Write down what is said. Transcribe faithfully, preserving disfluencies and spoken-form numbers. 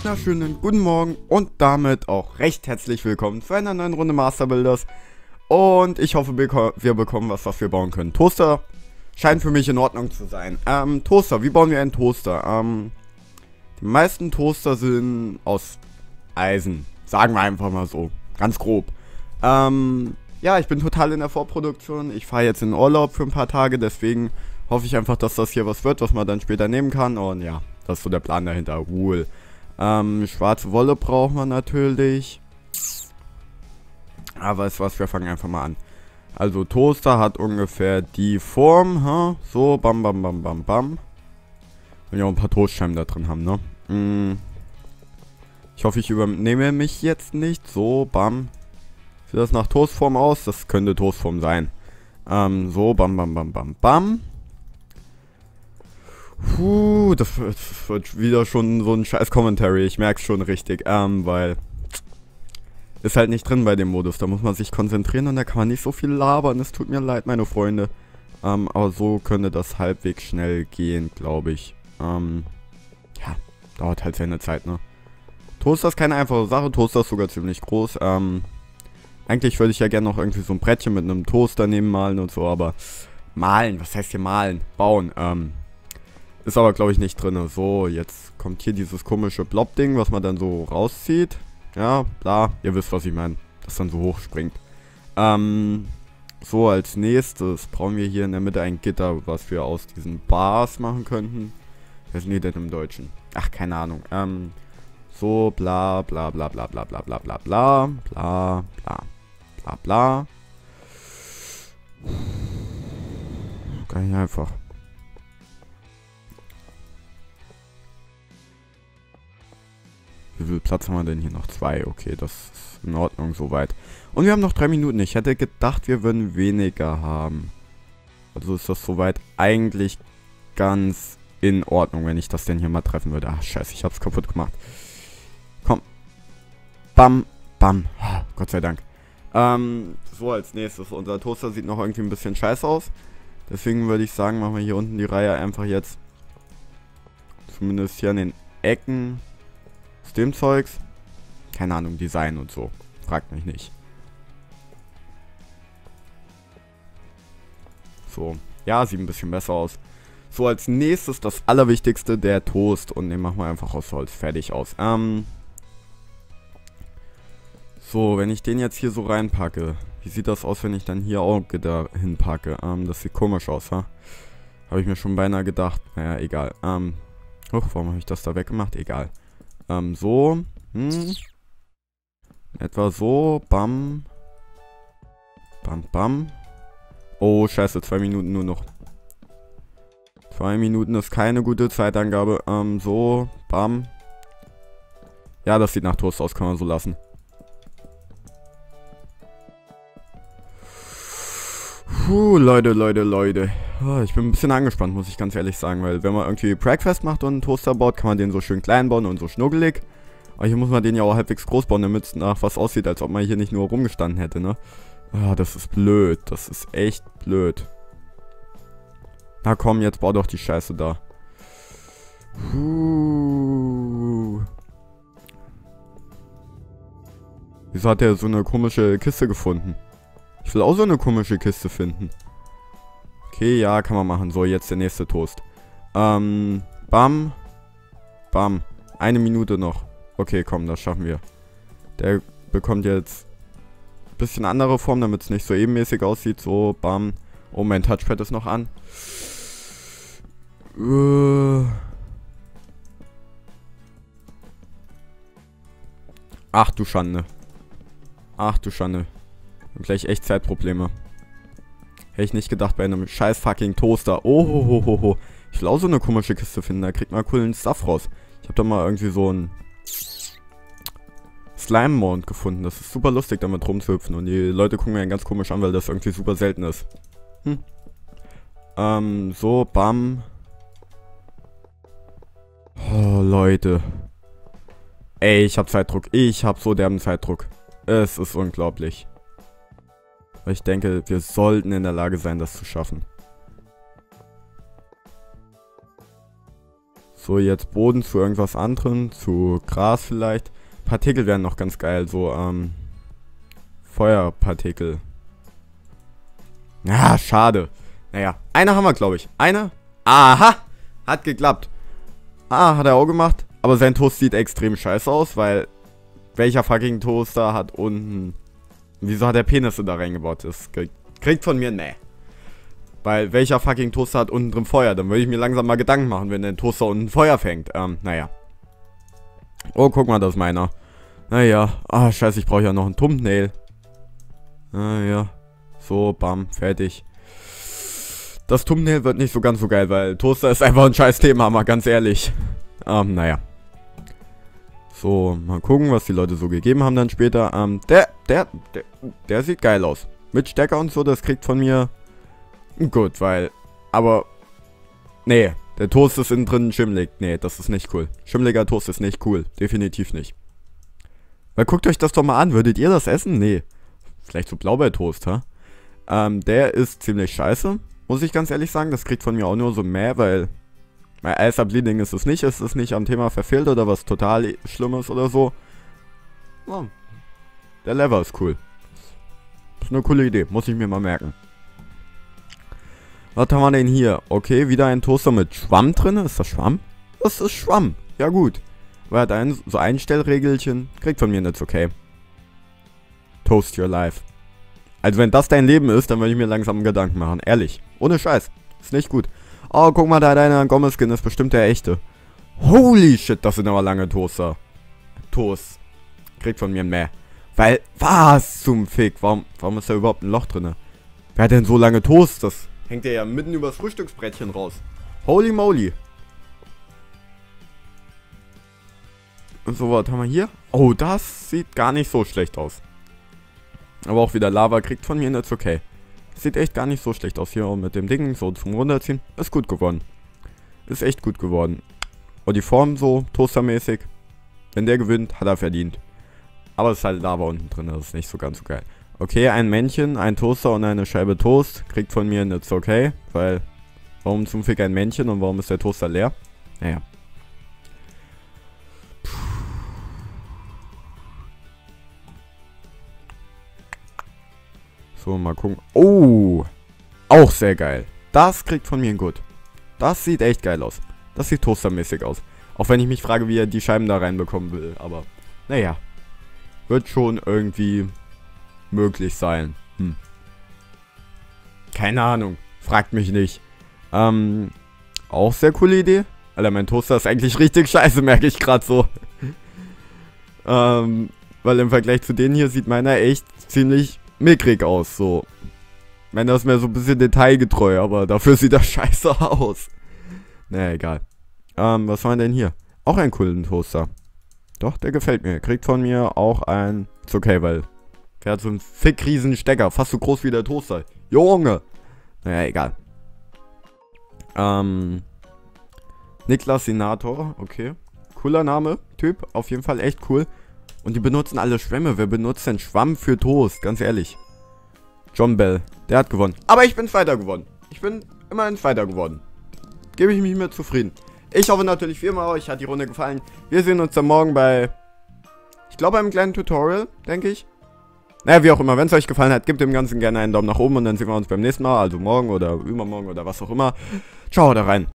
wunderschönen guten Morgen und damit auch recht herzlich willkommen zu einer neuen Runde Master Builders. Und ich hoffe, wir bekommen was, was wir bauen können. Toaster scheint für mich in Ordnung zu sein. Ähm, Toaster, wie bauen wir einen Toaster? Ähm, die meisten Toaster sind aus Eisen. Sagen wir einfach mal so. Ganz grob. Ähm, ja, ich bin total in der Vorproduktion. Ich fahre jetzt in Urlaub für ein paar Tage, deswegen hoffe ich einfach, dass das hier was wird, was man dann später nehmen kann. Und ja, das ist so der Plan dahinter. Cool. Ähm, schwarze Wolle brauchen wir natürlich. Aber weißt du was, wir fangen einfach mal an. Also Toaster hat ungefähr die Form, ha? So, bam, bam, bam, bam, bam. Und ja, ein paar Toastscheiben da drin haben, ne? Mm. Ich hoffe, ich übernehme mich jetzt nicht. So, bam. Sieht das nach Toastform aus? Das könnte Toastform sein. Ähm, so, bam, bam, bam, bam, bam. Puh, das wird, das wird wieder schon so ein scheiß Commentary. Ich merke es schon richtig. Ähm, weil... Ist halt nicht drin bei dem Modus. Da muss man sich konzentrieren und da kann man nicht so viel labern. Es tut mir leid, meine Freunde. Ähm, aber so könnte das halbwegs schnell gehen, glaube ich. Ähm, ja, dauert halt seine Zeit, ne? Toaster ist keine einfache Sache. Toaster ist sogar ziemlich groß. Ähm, eigentlich würde ich ja gerne noch irgendwie so ein Brettchen mit einem Toaster nehmen, malen und so, aber malen, was heißt hier malen? Bauen, ähm, ist aber glaube ich nicht drin. So, jetzt kommt hier dieses komische Blob-Ding, was man dann so rauszieht. Ja, bla, ihr wisst, was ich meine, das dann so hoch springt. Ähm, so, als nächstes brauchen wir hier in der Mitte ein Gitter, was wir aus diesen Bars machen könnten. Was ist denn denn im Deutschen? Ach, keine Ahnung. Ähm, so, bla, bla, bla, bla, bla, bla, bla, bla, bla, bla, bla, bla, bla. Kann ich einfach. Wie viel Platz haben wir denn hier noch? Zwei. Okay, das ist in Ordnung soweit. Und wir haben noch drei Minuten. Ich hätte gedacht, wir würden weniger haben. Also ist das soweit eigentlich ganz in Ordnung, wenn ich das denn hier mal treffen würde. Ach, scheiße, ich hab's kaputt gemacht. Komm. Bam, bam. Oh, Gott sei Dank. Ähm, so als nächstes. Unser Toaster sieht noch irgendwie ein bisschen scheiße aus. Deswegen würde ich sagen, machen wir hier unten die Reihe einfach jetzt. Zumindest hier an den Ecken. Aus dem Zeugs. Keine Ahnung, Design und so. Fragt mich nicht. So. Ja, sieht ein bisschen besser aus. So, als nächstes das Allerwichtigste, der Toast. Und den machen wir einfach aus Holz. Fertig aus. Ähm. So, wenn ich den jetzt hier so reinpacke. Wie sieht das aus, wenn ich dann hier auch da hinpacke? Ähm, das sieht komisch aus, ha? Habe ich mir schon beinahe gedacht. Naja, egal. Ähm. Huch, warum habe ich das da weggemacht? Egal. Ähm, so. Hm. Etwa so. Bam. Bam, bam. Oh, scheiße. Zwei Minuten nur noch. Zwei Minuten ist keine gute Zeitangabe. Ähm, so. Bam. Ja, das sieht nach Toast aus. Kann man so lassen. Puh, Leute, Leute, Leute. Oh, ich bin ein bisschen angespannt, muss ich ganz ehrlich sagen, weil wenn man irgendwie Breakfast macht und einen Toaster baut, kann man den so schön klein bauen und so schnuggelig. Aber hier muss man den ja auch halbwegs groß bauen, damit es nach was aussieht, als ob man hier nicht nur rumgestanden hätte, ne? Ah, das ist blöd. Das ist echt blöd. Na komm, jetzt bau doch die Scheiße da. Puh. Wieso hat der so eine komische Kiste gefunden? Ich will auch so eine komische Kiste finden. Okay, ja, kann man machen. So, jetzt der nächste Toast. Ähm, bam. Bam. Eine Minute noch. Okay, komm, das schaffen wir. Der bekommt jetzt ein bisschen andere Form, damit es nicht so ebenmäßig aussieht. So, bam. Oh, mein Touchpad ist noch an. Ach du Schande. Ach du Schande. Gleich echt Zeitprobleme. Hätte ich nicht gedacht bei einem scheiß fucking Toaster. Oh, ho, ho, ho, ho. Ich will auch so eine komische Kiste finden. Da kriegt man coolen Stuff raus. Ich habe da mal irgendwie so einen Slime-Mount gefunden. Das ist super lustig, damit rumzuhüpfen. Und die Leute gucken mir ganz komisch an, weil das irgendwie super selten ist. Hm. Ähm, so, bam. Oh, Leute. Ey, ich hab Zeitdruck. Ich hab so derben Zeitdruck. Es ist unglaublich. Weil ich denke, wir sollten in der Lage sein, das zu schaffen. So, jetzt Boden zu irgendwas anderem, zu Gras vielleicht. Partikel wären noch ganz geil, so, ähm, Feuerpartikel. Ja, schade. Naja, eine haben wir, glaube ich. Eine? Aha! Hat geklappt. Ah, hat er auch gemacht. Aber sein Toast sieht extrem scheiße aus, weil welcher fucking Toaster hat unten... Wieso hat er Penisse da reingebaut? Das kriegt von mir, ne. Weil welcher fucking Toaster hat unten drin Feuer? Dann würde ich mir langsam mal Gedanken machen, wenn der Toaster unten Feuer fängt. Ähm, naja. Oh, guck mal, das ist meiner. Naja. Ah, scheiße, ich brauche ja noch einen Thumbnail. Naja. So, bam, fertig. Das Thumbnail wird nicht so ganz so geil, weil Toaster ist einfach ein scheiß Thema, mal ganz ehrlich. Ähm, naja. So, mal gucken, was die Leute so gegeben haben dann später. Ähm, der, der, der, der sieht geil aus. Mit Stecker und so, das kriegt von mir gut, weil, aber, nee, der Toast ist innen drin schimmelig. Nee, das ist nicht cool. Schimmeliger Toast ist nicht cool. Definitiv nicht. Weil guckt euch das doch mal an. Würdet ihr das essen? Nee. Vielleicht so Blaubeertoast, ha? Ähm, der ist ziemlich scheiße. Muss ich ganz ehrlich sagen. Das kriegt von mir auch nur so mehr, weil... Bei Alpha Bleeding ist es nicht, ist es nicht am Thema verfehlt oder was total Schlimmes oder so. Oh, der Lever ist cool. Ist eine coole Idee, muss ich mir mal merken. Was haben wir denn hier? Okay, wieder ein Toaster mit Schwamm drin. Ist das Schwamm? Das ist Schwamm. Ja gut. Aber er hat ein, so Einstellregelchen. Kriegt von mir nichts, okay. Toast your life. Also wenn das dein Leben ist, dann würde ich mir langsam Gedanken machen. Ehrlich. Ohne Scheiß. Ist nicht gut. Oh, guck mal, da deiner Gomez-Skin ist bestimmt der echte. Holy shit, das sind aber lange Toaster. Toast. Kriegt von mir ein Mäh. Weil, was zum Fick? Warum, warum ist da überhaupt ein Loch drin? Wer hat denn so lange Toast? Das hängt ja mitten übers Frühstücksbrettchen raus. Holy moly. So, was haben wir hier? Oh, das sieht gar nicht so schlecht aus. Aber auch wieder Lava kriegt von mir nichts, okay. Sieht echt gar nicht so schlecht aus hier mit dem Ding, so zum Runterziehen. Ist gut geworden. Ist echt gut geworden. Und die Form so, toastermäßig. Wenn der gewinnt, hat er verdient. Aber es ist halt Lava unten drin, das ist nicht so ganz so geil. Okay, ein Männchen, ein Toaster und eine Scheibe Toast. Kriegt von mir nichts, okay. Weil, warum zum Fick ein Männchen und warum ist der Toaster leer? Naja. So, mal gucken. Oh, auch sehr geil. Das kriegt von mir ein Gut. Das sieht echt geil aus. Das sieht toastermäßig aus. Auch wenn ich mich frage, wie er die Scheiben da reinbekommen will. Aber, naja. Wird schon irgendwie möglich sein. Hm. Keine Ahnung. Fragt mich nicht. Ähm, auch sehr coole Idee. Alter, mein Toaster ist eigentlich richtig scheiße, merke ich gerade so. ähm, weil im Vergleich zu denen hier sieht meiner echt ziemlich mickrig aus, so. Meiner ist mir so ein bisschen detailgetreu, aber dafür sieht das scheiße aus. Naja, egal. Ähm, was haben wir denn hier? Auch einen coolen Toaster. Doch, der gefällt mir. Kriegt von mir auch ein... Ist okay, weil... Der hat so einen fick riesen Stecker. Fast so groß wie der Toaster. Junge! Naja, egal. Ähm... Niklas Senator. Okay. Cooler Name. Typ. Auf jeden Fall echt cool. Und die benutzen alle Schwämme. Wer benutzt denn Schwamm für Toast? Ganz ehrlich. John Bell. Der hat gewonnen. Aber ich bin Zweiter geworden. Ich bin immerhin Zweiter geworden. Gebe ich mich mit zufrieden. Ich hoffe natürlich wie immer, euch hat die Runde gefallen. Wir sehen uns dann morgen bei... Ich glaube, einem kleinen Tutorial, denke ich. Naja, wie auch immer. Wenn es euch gefallen hat, gebt dem Ganzen gerne einen Daumen nach oben. Und dann sehen wir uns beim nächsten Mal. Also morgen oder übermorgen oder was auch immer. Ciao, da rein.